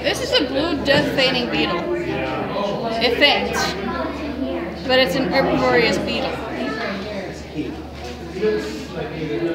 This is a blue death feigning beetle. It faints, but it's an herbivorous beetle.